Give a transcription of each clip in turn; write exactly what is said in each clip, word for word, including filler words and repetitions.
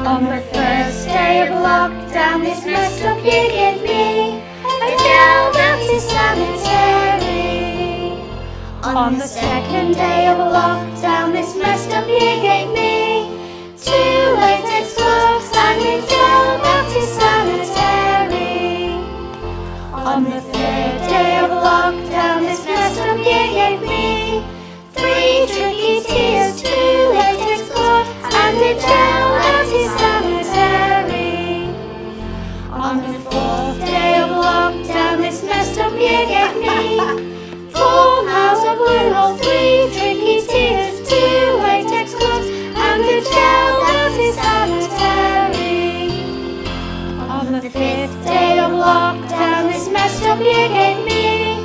On the first day of lockdown, this messed up year gave me a gel that is sanitary. On the second day of lockdown, this messed up year gave me two latex gloves and a gel that is sanitary. On the third day of lockdown, this messed up year gave me three tricky tears, two latex gloves and a gel that is sanitary. On the fourth day of lockdown, this messed up year gave me four miles of blue roll, three tricky tears, two latex gloves and a gel that is sanitary. On the fifth day of lockdown, this messed up year gave me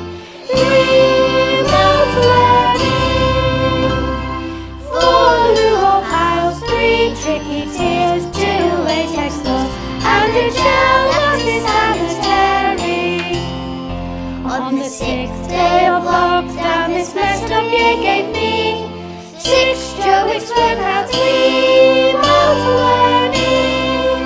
remote learning, four loo-hole piles, three tricky tears, two latex gloves and a gel that is sanitary. On the sixth day of lockdown, this messed up year gave me six Joe Wicks workouts, remote learning,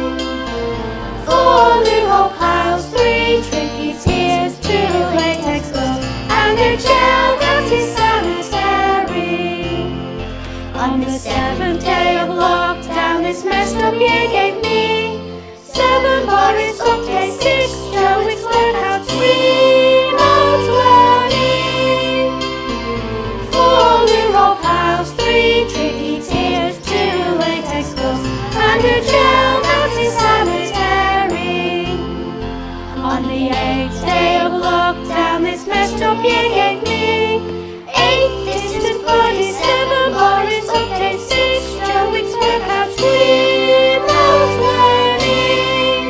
four loo-hole piles, three tricky tears, two latex gloves and a gel that is sanitary. On the seventh day of lockdown, this messed up year gave me seven Boris updates, six Joe Wicks workouts, remote learning, four loo-hole piles, three tricky tears, two latex gloves and a gel that is sanitary. On the eighth day of lockdown, this messed up year gave me eight distance bodies, seven Boris updates, six Joe Wicks workouts, remote learning,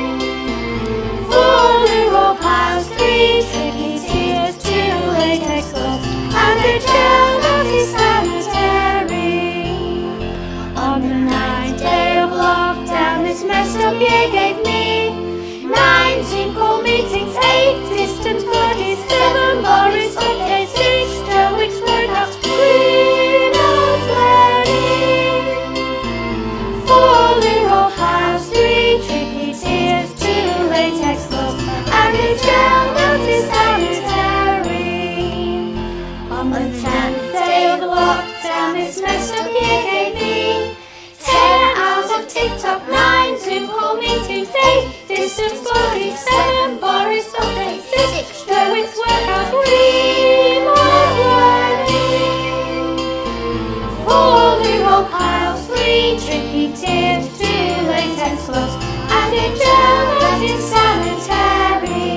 four loo-hole piles, three tricky tears, two latex gloves and a gel that is sanitary. On the ninth day of lockdown, this messed up year gave me nine Zoom call meetings, eight distance bodies, seven Boris updates, six Joe Wicks workouts, remote learning, four loo-hole piles, three tricky tears, two latex gloves and a gel that is sanitary. On the tenth day of lockdown, this messed up year gave me ten hours of TikTok, nine Zoom call meetings, eight distance bodies, seven Boris updates, six Joe Wicks workouts, remote learning, four loo-hole piles, three tricky tears, two latex gloves and a gel that is sanitary.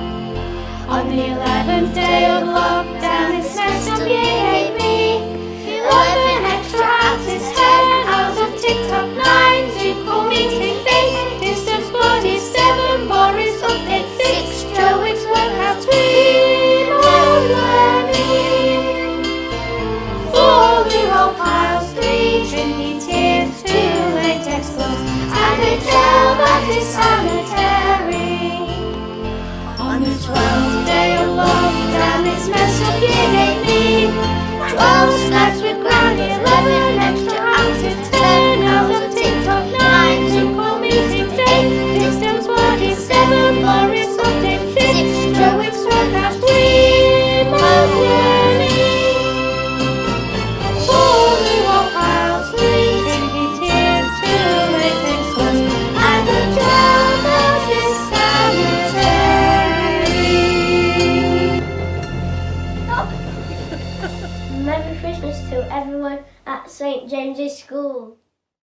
On the eleventh day of lockdown, this messed up year gave me eleven extra access, ten hours of TikTok, nine Zoom call meetings, eight distance bodies, seven Boris updates, six Joe Wicks workouts, remote learning, four loo-hole piles, three tricky tears, two latex gloves and a gel that is sanitary. On the twelfth day of lockdown, this messed up year gave me twelve snacks with Granny, eleven extra ounces, ten hours of TikTok, nine Zoom call meetings, eight distance bodies, seven Boris updates, six Joe Wicks workouts, remote learning, four loo-hole piles, three tricky tears, two latex gloves and a gel that is sanitary. Merry Christmas to everyone at Saint James's School.